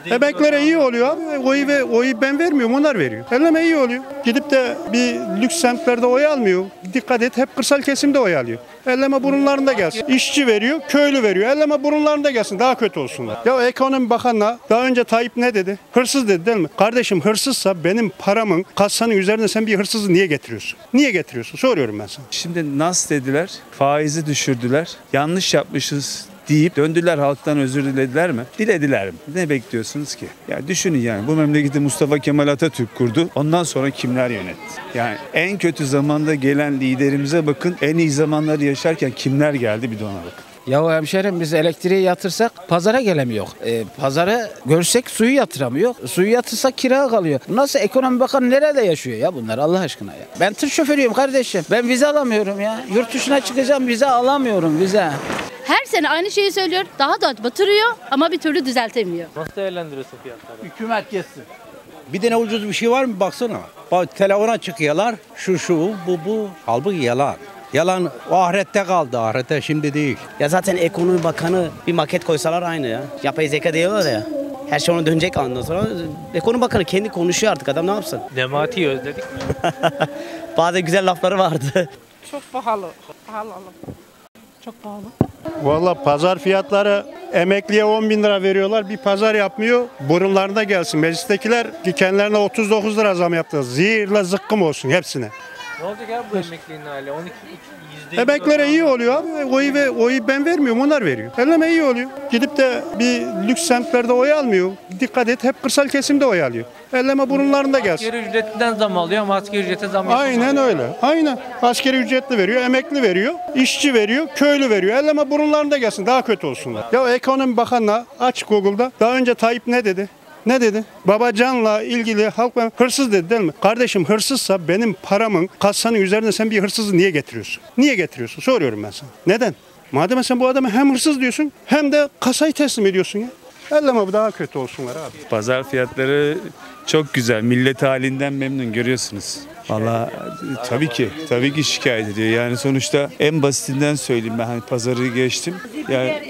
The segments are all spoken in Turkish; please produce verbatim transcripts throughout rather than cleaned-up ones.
Emeklere iyi oluyor abi. Oyu, ve, oyu ben vermiyorum, onlar veriyor. Elleme iyi oluyor. Gidip de bir lüks semtlerde oy almıyor. Dikkat et, hep kırsal kesimde oy alıyor. Elleme burunlarında gelsin. İşçi veriyor, köylü veriyor. Elleme burunlarında gelsin, daha kötü olsunlar. Ya ekonomi bakanına daha önce Tayyip ne dedi? Hırsız dedi değil mi? Kardeşim hırsızsa benim paramın kasanın üzerine sen bir hırsızı niye getiriyorsun? Niye getiriyorsun? Soruyorum ben sana. Şimdi nas dediler, faizi düşürdüler, yanlış yapmışız deyip döndüler, halktan özür dilediler mi? Dilediler mi? Ne bekliyorsunuz ki? Ya düşünün yani, bu memleketi Mustafa Kemal Atatürk kurdu. Ondan sonra kimler yönetti? Yani en kötü zamanda gelen liderimize bakın, en iyi zamanları yaşarken kimler geldi bir de ona bakın. Ya hemşerim, biz elektriği yatırsak pazara gelemiyor. E, pazarı görsek suyu yatıramıyor. Suyu yatırsak kira kalıyor. Bu nasıl, ekonomi bakanı nerede yaşıyor ya bunlar Allah aşkına ya? Ben tır şoförüyüm kardeşim. Ben vize alamıyorum ya. Yurt dışına çıkacağım, vize alamıyorum, vize. Her sene aynı şeyi söylüyor. Daha da batırıyor ama bir türlü düzeltemiyor. Nasıl değerlendiriyorsun fiyatları? Hükümet geçsin. Bir tane ucuz bir şey var mı baksana. Bak telefona çıkıyorlar. Şu şu bu bu. Halbuki yalan. Yalan o ahirette kaldı. Ahirette şimdi değil. Ya zaten ekonomi bakanı bir maket koysalar aynı ya. Yapay zeka diyorlar ya. Her şey ona dönecek ondan sonra. Ekonomi bakanı kendi konuşuyor artık, adam ne yapsın? Nemati'yi özledik mi? Bazı güzel lafları vardı. Çok pahalı. Pahalı. Çok pahalı. Vallahi pazar fiyatları, emekliye on bin lira veriyorlar. Bir pazar yapmıyor. Burunlarına gelsin. Meclistekiler ki kendilerine otuz dokuz lira zam yaptı. Zehirle zıkkım olsun hepsine. Ne olacak abi bu emeklinin hali? on iki yüzde Emeklere iyi oluyor abi. Oyu, ve, oyu ben vermiyorum, onlar veriyor. Elleme iyi oluyor. Gidip de bir lüks semtlerde oy almıyor. Dikkat et, hep kırsal kesimde oy alıyor. Elleme burunlarında gelsin. Asgari ücretinden zam alıyor ama asgari ücrete zam yapamıyor. Aynen öyle. Aynen. Askeri ücretli veriyor, emekli veriyor, işçi veriyor, köylü veriyor. Elleme burunlarında gelsin, daha kötü olsunlar. Ya ekonomi bakanına aç Google'da. Daha önce Tayyip ne dedi? Ne dedi? Babacan'la ilgili halk hırsız dedi değil mi? Kardeşim hırsızsa benim paramın kasanın üzerine sen bir hırsızı niye getiriyorsun? Niye getiriyorsun? Soruyorum ben sana. Neden? Madem sen bu adama hem hırsız diyorsun hem de kasayı teslim ediyorsun ya. Elleme bu daha kötü olsunlar abi. Pazar fiyatları çok güzel. Millet halinden memnun, görüyorsunuz. Valla tabii ki, tabii ki şikayet ediyor. Yani sonuçta en basitinden söyleyeyim, ben hani pazarı geçtim. Yani,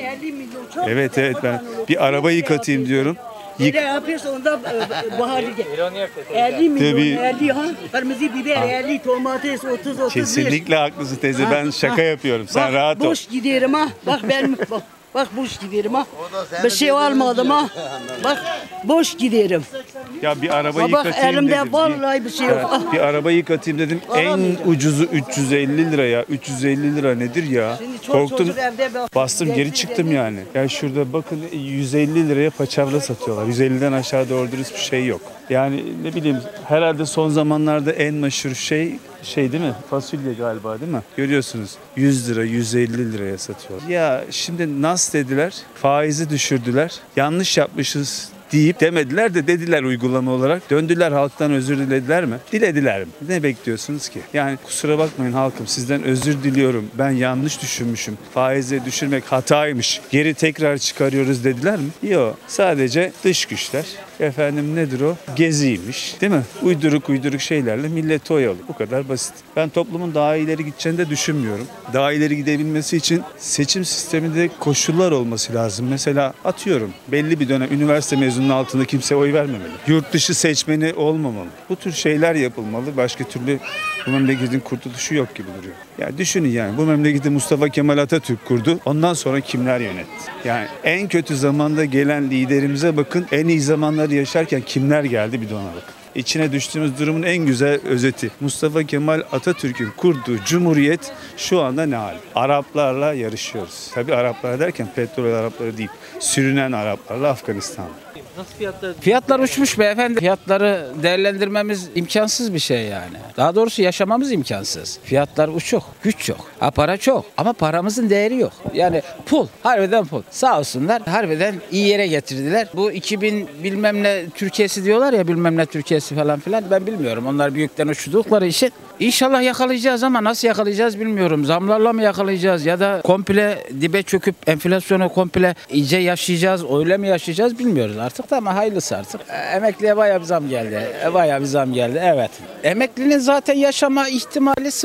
evet evet, ben bir araba yıkatayım diyorum. Yık. yapıyorsa onda baharı gel. elli milyon, elli ha. Kırmızı biber, elli domates, otuz otuz. Kesinlikle haklısın teyze, ben şaka yapıyorum. Sen bak, rahat ol. Boş giderim ha. Bak ben bak. Bak boş giderim ha. Bir şey almadım ha. Bak boş giderim. Ya bir araba Bak yıkatayım elimde dedim. vallahi bir şey yok. Evet, bir araba yıkatayım dedim. En ucuzu üç yüz elli lira ya. üç yüz elli lira nedir ya? Korktum. Bastım geri çıktım yani. Ya şurada bakın yüz elli liraya paçavra satıyorlar. yüz elliden aşağı doğru dürüst bir şey yok. Yani ne bileyim, herhalde son zamanlarda en meşhur şey şey değil mi? Fasulye galiba değil mi? Görüyorsunuz yüz lira, yüz elli liraya satıyorlar. Ya şimdi nas dediler, faizi düşürdüler. Yanlış yapmışız deyip demediler de dediler uygulama olarak. Döndüler, halktan özür dilediler mi? Dilediler mi? Ne bekliyorsunuz ki? Yani kusura bakmayın halkım, sizden özür diliyorum. Ben yanlış düşünmüşüm. Faizi düşürmek hataymış. Geri tekrar çıkarıyoruz dediler mi? Yok. Sadece dış güçler. Efendim nedir o? Geziymiş. Değil mi? Uyduruk uyduruk şeylerle milleti oyalı. Bu kadar basit. Ben toplumun daha ileri gideceğini de düşünmüyorum. Daha ileri gidebilmesi için seçim sisteminde koşullar olması lazım. Mesela atıyorum, belli bir dönem üniversite mezununun altında kimse oy vermemeli. Yurt dışı seçmeni olmamalı. Bu tür şeyler yapılmalı. Başka türlü bu memleketin kurtuluşu yok gibi duruyor. Ya düşünün yani, bu memleketi Mustafa Kemal Atatürk kurdu. Ondan sonra kimler yönetti? Yani en kötü zamanda gelen liderimize bakın, en iyi zamanları yaşarken kimler geldi bir de ona bakın. İçine düştüğümüz durumun en güzel özeti. Mustafa Kemal Atatürk'ün kurduğu cumhuriyet şu anda ne hal? Araplarla yarışıyoruz. Tabii Araplar derken petrol Arapları değil. Sürünen Araplarla Afganistan'la. Nasıl fiyatlar? Fiyatlar uçmuş beyefendi. Fiyatları değerlendirmemiz imkansız bir şey yani. Daha doğrusu yaşamamız imkansız. Fiyatlar uçuk, güç yok. Ha, para çok ama paramızın değeri yok. Yani pul, harbiden pul. Sağ olsunlar, harbiden iyi yere getirdiler. Bu iki bin bilmem ne Türkiye'si diyorlar ya, bilmem ne Türkiye'si falan filan, ben bilmiyorum. Onlar büyükten uçurdukları için. İnşallah yakalayacağız ama nasıl yakalayacağız bilmiyorum. Zamlarla mı yakalayacağız ya da komple dibe çöküp enflasyonu komple iyice yaşayacağız, öyle mi yaşayacağız bilmiyoruz artık da, ama hayırlısı artık. Emekliye bayağı bir zam geldi. Bayağı bir zam geldi, evet. Emeklinin zaten yaşama ihtimali sıfır.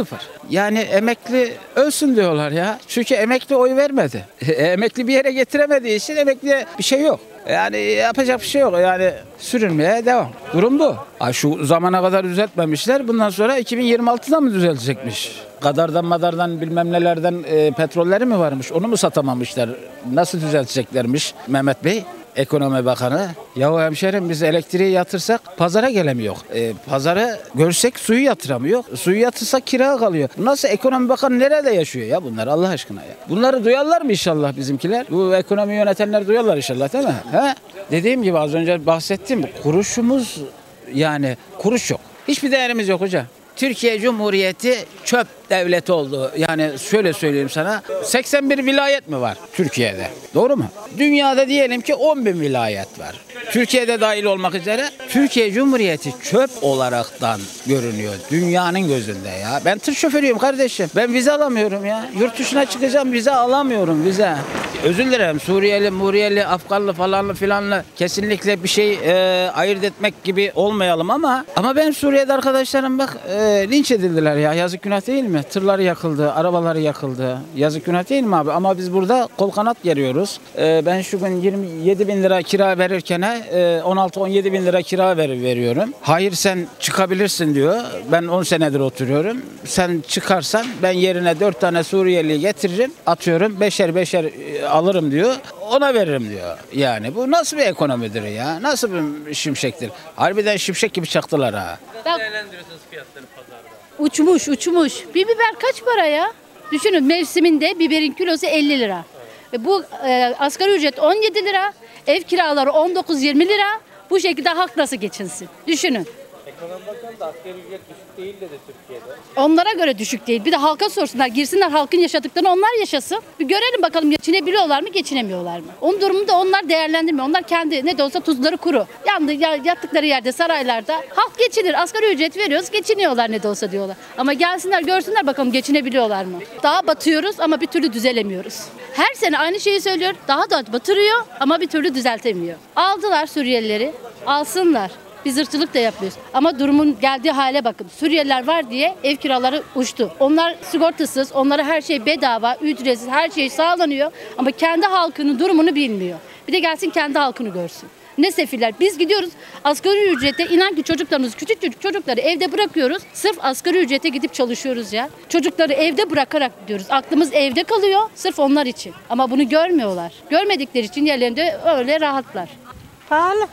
Yani emekli ölsün diyorlar ya. Çünkü emekli oy vermedi. Emekli bir yere getiremediği için emekliye bir şey yok. Yani yapacak bir şey yok. Yani sürünmeye devam. Durum bu. Ha, şu zamana kadar düzeltmemişler. Bundan sonra iki bin yirmi altıda mı düzelecekmiş? Kadardan madardan bilmem nelerden e, petrolleri mi varmış? Onu mu satamamışlar? Nasıl düzelteceklermiş Mehmet Bey? Ekonomi Bakanı. Yahu hemşerim biz elektriği yatırsak pazara gelemiyor. E, pazara görsek suyu yatıramıyor. Suyu yatırsak kira kalıyor. Nasıl Ekonomi Bakanı nerede yaşıyor ya bunlar Allah aşkına ya? Bunları duyarlar mı inşallah bizimkiler? Bu ekonomi yönetenler duyarlar inşallah değil mi? He? Dediğim gibi az önce bahsettim. Kuruşumuz yani kuruş yok. Hiçbir değerimiz yok hocam. Türkiye Cumhuriyeti çöp devleti oldu. Yani şöyle söyleyeyim sana. seksen bir vilayet mi var Türkiye'de? Doğru mu? Dünyada diyelim ki on bin vilayet var. Türkiye'de dahil olmak üzere. Türkiye Cumhuriyeti çöp olaraktan görünüyor. Dünyanın gözünde ya. Ben tır şoförüyüm kardeşim. Ben vize alamıyorum ya. Yurt dışına çıkacağım vize alamıyorum vize. Özür dilerim Suriyeli, Muriyeli, Afganlı falanlı filanlı kesinlikle bir şey e, ayırt etmek gibi olmayalım ama ama ben Suriye'de arkadaşlarım bak e, linç edildiler ya. Yazık günah değil mi? Tırları yakıldı, arabaları yakıldı. Yazık günah değil mi abi? Ama biz burada kol kanat geriyoruz. E, ben şu gün yirmi yedi bin lira kira verirken e, on altı on yedi bin lira kira ver, veriyorum. Hayır sen çıkabilirsin diyor. Ben on senedir oturuyorum. Sen çıkarsan ben yerine dört tane Suriyeli getiririm. Atıyorum beşer beşer e, alırım diyor. Ona veririm diyor. Yani bu nasıl bir ekonomidir ya? Nasıl bir şimşektir? Harbiden şimşek gibi çaktılar ha. Bak, Değerlendiriyorsunuz fiyatları pazarda. uçmuş uçmuş. Bir biber kaç para ya? Düşünün mevsiminde biberin kilosu elli lira. Ve bu e, asgari ücret on yedi lira. Ev kiraları on dokuz yirmi lira. Bu şekilde halk nasıl geçinsin? Düşünün. Ekonomi Bakanı da asgari ücret düşük değil dedi Türkiye'de. Onlara göre düşük değil. Bir de halka sorsunlar. Girsinler halkın yaşadıklarını onlar yaşasın. Bir görelim bakalım geçinebiliyorlar mı geçinemiyorlar mı? Onun durumunu da onlar değerlendirmiyor. Onlar kendi ne de olsa tuzları kuru. Yandı, yattıkları yerde saraylarda halk geçinir. Asgari ücret veriyoruz geçiniyorlar ne de olsa diyorlar. Ama gelsinler görsünler bakalım geçinebiliyorlar mı? Daha batıyoruz ama bir türlü düzelemiyoruz. Her sene aynı şeyi söylüyor. Daha da batırıyor ama bir türlü düzeltemiyor. Aldılar Suriyelileri. Alsınlar. Biz ırkçılık da yapıyoruz. Ama durumun geldiği hale bakın. Suriyeliler var diye ev kiraları uçtu. Onlar sigortasız, onlara her şey bedava, ücretsiz, her şey sağlanıyor. Ama kendi halkının durumunu bilmiyor. Bir de gelsin kendi halkını görsün. Ne sefiller. Biz gidiyoruz asgari ücrete, inan ki çocuklarımız, küçük çocuk çocukları evde bırakıyoruz. Sırf asgari ücrete gidip çalışıyoruz ya. Çocukları evde bırakarak gidiyoruz. Aklımız evde kalıyor sırf onlar için. Ama bunu görmüyorlar. Görmedikleri için yerlerinde öyle rahatlar. Pahalı.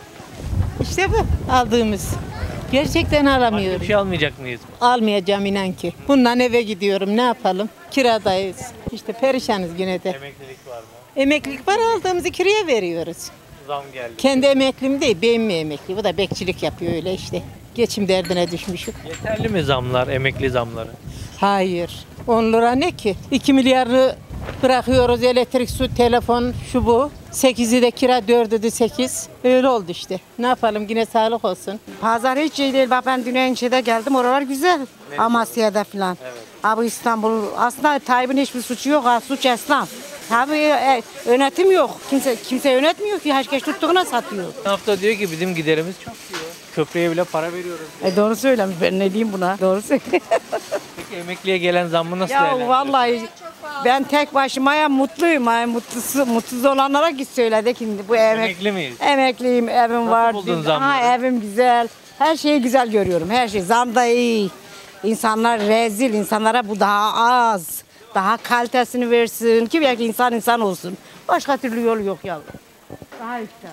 İşte bu aldığımız. Gerçekten Başka alamıyorum. bir şey almayacak mıyız? Almayacağım inan ki. Bundan eve gidiyorum ne yapalım? Kiradayız. İşte perişanız yine de. Emeklilik var mı? Emeklilik var aldığımızı kiraya veriyoruz. Zam geldi. Kendi emeklim değil benim mi emekli? Bu da bekçilik yapıyor öyle işte. Geçim derdine düşmüşük. Yeterli mi zamlar, emekli zamları? Hayır. on lira ne ki? iki milyarı bırakıyoruz elektrik, su, telefon, şu bu. sekizi de kira, dördü de sekiz. Öyle oldu işte. Ne yapalım yine sağlık olsun. Pazar hiç iyi değil. Bak ben dün Enşe'de geldim. Oralar güzel. Evet. Amasya'da falan. Evet. Abi İstanbul. Aslında Tayyip'in hiçbir suçu yok. Ha, suç esnaf. Tabii e, yönetim yok. Kimse kimse yönetmiyor ki. Herkes tuttuğuna satıyor. Bir hafta diyor ki bizim giderimiz çok diyor. Köprüye bile para veriyoruz. E doğru söylemiş. Ben ne diyeyim buna? Doğru söylüyor. Peki emekliye gelen zammı nasıl Ya değerlendiriyorsun? vallahi ben tek başıma ya mutluyum. Yani mutsuz, mutsuz olanlara git söyle şimdi bu emek. Emekli miyiz? Emekliyim, evim Nasıl var. buldun Bir- zamları? Ha, evim güzel. Her şeyi güzel görüyorum. Her şey. Zam da iyi. İnsanlar rezil. İnsanlara bu daha az. Daha kalitesini versin. Ki belki insan insan olsun. Başka türlü yol yok ya. Daha güzel.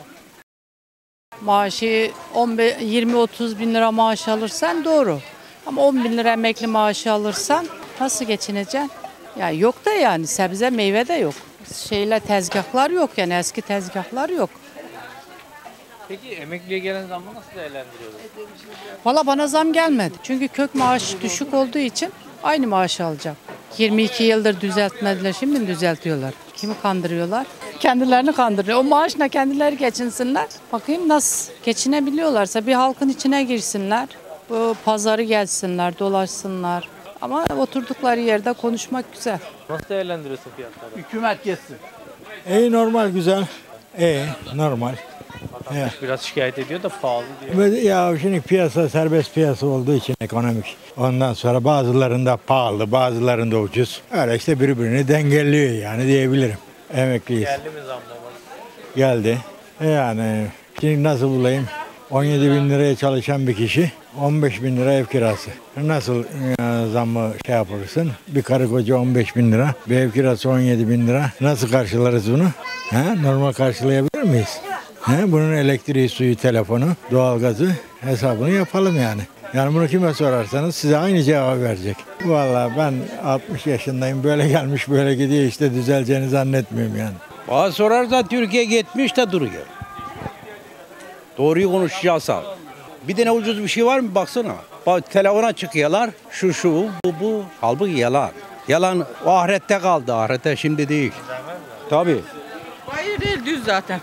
Maaşı on beş, yirmi otuz bin lira maaş alırsan doğru. Ama on bin lira emekli maaşı alırsan nasıl geçineceksin? Ya yok da yani sebze meyve de yok. Şeyler tezgahlar yok yani eski tezgahlar yok. Peki emekliye gelen zammı nasıl değerlendiriyorsun? Valla bana zam gelmedi. Çünkü kök maaş düşük olduğu için aynı maaşı alacağım. yirmi iki yıldır düzeltmediler, şimdi mi düzeltiyorlar? Kimi kandırıyorlar? Kendilerini kandırıyor. O maaşla kendileri geçinsinler. Bakayım nasıl geçinebiliyorlarsa bir halkın içine girsinler. Bu pazarı gelsinler, dolaşsınlar. Ama oturdukları yerde konuşmak güzel. Nasıl değerlendiriyorsun fiyatları? Hükümet geçsin. İyi normal güzel. İyi normal. Vatandaş biraz şikayet ediyor da pahalı diyor. Ya şimdi piyasa serbest piyasa olduğu için ekonomik. Ondan sonra bazılarında pahalı, bazılarında ucuz. Öyle işte birbirini dengeliyor yani diyebilirim. Emekliyiz. Geldi mi zamlaması? Geldi. Yani şimdi nasıl bulayım? on yedi bin liraya çalışan bir kişi on beş bin lira ev kirası. Nasıl e, zammı şey yaparsın? Bir karı koca on beş bin lira, bir ev kirası on yedi bin lira. Nasıl karşılarız bunu? Ha? Normal karşılayabilir miyiz? Ha? Bunun elektriği, suyu, telefonu, doğalgazı hesabını yapalım yani. Yani bunu kime sorarsanız size aynı cevabı verecek. Vallahi ben altmış yaşındayım, böyle gelmiş böyle gidiyor, işte düzeleceğini zannetmiyorum yani. Bana sorarsan Türkiye gitmiş de duruyor. Doğruyu konuşacaksa. Bir tane ucuz bir şey var mı baksana. Bak telefona çıkıyorlar. Şu şu bu bu. Halbuki yalan. Yalan o ahirette kaldı. Ahirette şimdi değil. Tabii. Hayır değil düz zaten.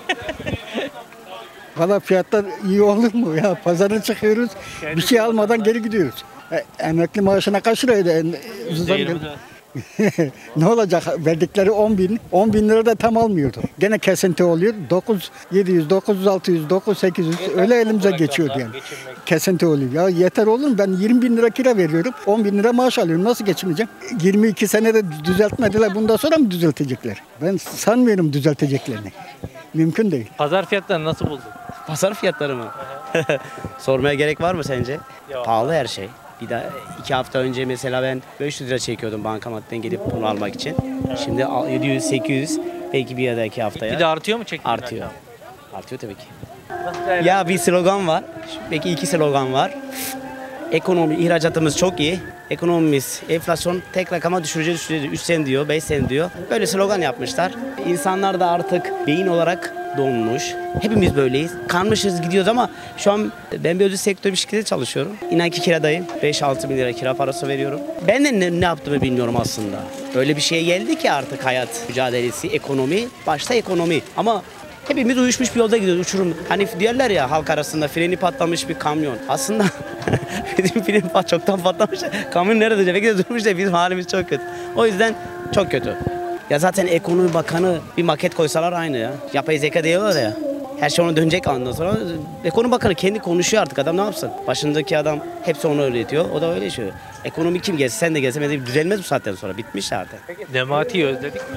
Valla fiyatlar iyi olur mu ya? Pazara çıkıyoruz, bir şey almadan geri gidiyoruz. E, emekli maaşına kaç liraydı? Ne olacak? Verdikleri on bin, on bin lira da tam almıyordu. Gene kesinti oluyor. dokuz yedi yüz, dokuz altı yüz, dokuz sekiz yüz öyle elimize geçiyordu yani. Kesinti oluyor. Ya yeter olur mu? Ben yirmi bin lira kira veriyorum. on bin lira maaş alıyorum. Nasıl geçineceğim? yirmi iki senede düzeltmediler. Bundan sonra mı düzeltecekler? Ben sanmıyorum düzelteceklerini. Mümkün değil. Pazar fiyatlarını nasıl buldun? Pazar fiyatları mı? Sormaya gerek var mı sence? Yok. Pahalı her şey. Bir de iki hafta önce mesela ben beş yüz lira çekiyordum bankamattan gidip bunu almak için. Şimdi yedi yüz sekiz yüz belki bir ya da iki haftaya. Bir de artıyor mu çekim? Artıyor. Artıyor tabii ki. Ya bir slogan var. Belki iki slogan var. Ekonomi, ihracatımız çok iyi. Ekonomimiz, enflasyon tek rakama düşüreceğiz, düşüreceğiz. üç sen diyor, beş sen diyor. Böyle slogan yapmışlar. İnsanlar da artık beyin olarak donmuş. Hepimiz böyleyiz. Kanmışız gidiyoruz ama şu an ben bir özel sektör bir şirkette çalışıyorum. İnan ki kiradayım. beş altı bin lira kira parası veriyorum. Ben de ne, ne yaptığımı bilmiyorum aslında. Öyle bir şeye geldi ki artık hayat mücadelesi, ekonomi. Başta ekonomi. Ama hepimiz uyuşmuş bir yolda gidiyoruz. Uçurum. Hani diyorlar ya halk arasında freni patlamış bir kamyon. Aslında bizim freni çoktan patlamış. Kamyon nerede? Belki de durmuş da bizim halimiz çok kötü. O yüzden çok kötü. Ya zaten ekonomi bakanı bir maket koysalar aynı ya. Yapay zeka diyorlar ya. Her şey ona dönecek ondan sonra. Ekonomi bakanı kendi konuşuyor artık, adam ne yapsın? Başındaki adam hepsi onu öğretiyor. O da öyle yaşıyor. Ekonomi kim gelse sen de gelse düzelmez bu saatten sonra. Bitmiş zaten. Peki Nemati'yi özledik mi?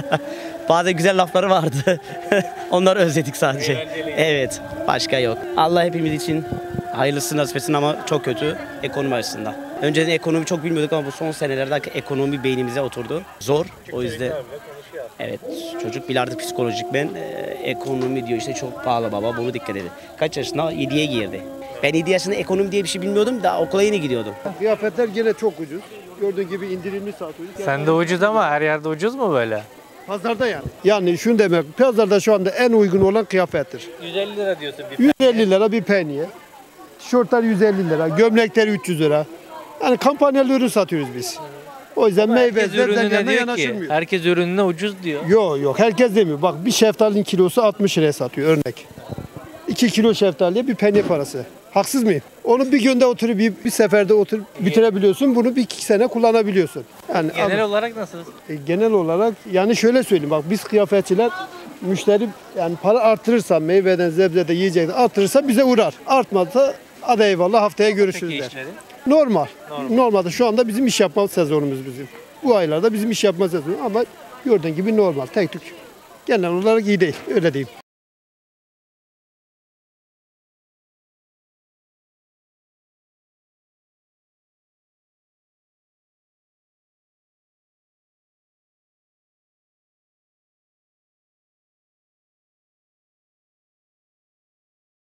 Bazı güzel lafları vardı. Onları özledik sadece. Evet. Başka yok. Allah hepimiz için hayırlısı nasip etsin ama çok kötü ekonomi açısından. Önceden ekonomi çok bilmiyorduk ama bu son senelerde ekonomi beynimize oturdu. Zor. O yüzden evet, çocuk bile artık psikolojik ben e, ekonomi diyor işte çok pahalı baba, bunu dikkat edin. Kaç yaşında? yediye girdi. Ben yedi yaşında ekonomi diye bir şey bilmiyordum, daha okula yeni gidiyordum. Kıyafetler gene çok ucuz. Gördüğün gibi indirimli satıyoruz. Sen de ucuz ama her yerde ucuz mu böyle? Pazarda yani. Yani şunu demek, pazarda şu anda en uygun olan kıyafettir. yüz elli lira diyorsun bir yüz elli lira bir penye. Tişörtler yüz elli lira, gömlekler üç yüz lira. Yani kampanyalı ürün satıyoruz biz. O yüzden meyve Herkes ürününe sebzelerine diyor ki, yanaşılmıyor. herkes ürününe ucuz diyor. Yok yok, herkes demiyor. Bak bir şeftalinin kilosu altmış liraya satıyor örnek. iki kilo şeftaliye bir penye parası. Haksız mıyım? Onu bir günde oturup bir, bir seferde oturup bitirebiliyorsun. Bunu bir iki sene kullanabiliyorsun. Yani Genel al- olarak nasıl? E, genel olarak yani şöyle söyleyeyim, bak biz kıyafetçiler müşteri yani para artırırsa meyveden sebzeden yiyecekten artırırsa bize uğrar. Artmazsa hadi eyvallah haftaya görüşürüz Peki der. işleri? Normal. Normal. Normalde şu anda bizim iş yapma sezonumuz bizim. Bu aylarda bizim iş yapma sezonu ama gördüğün gibi normal tek tük. Genel olarak iyi değil öyle diyeyim.